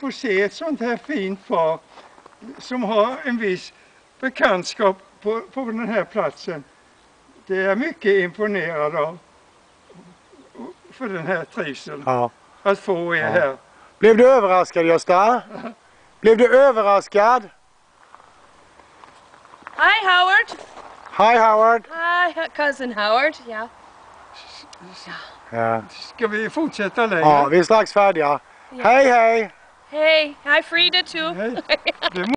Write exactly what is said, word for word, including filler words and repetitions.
få se ett sånt här fint par som har en viss bekantskap på, på den här platsen. Det är jag mycket imponerad av för den här trivseln. Ja. Att få er Ja. här. Blev du överraskad, Gösta? Blev du överraskad? Hi, Howard. Hi, Howard. Hi, cousin Howard. Yeah. Ja. Ska vi fortsätta längre? Ja, vi är strax färdiga. Hej, hej! Hey, hi, Frida too. Hej. Det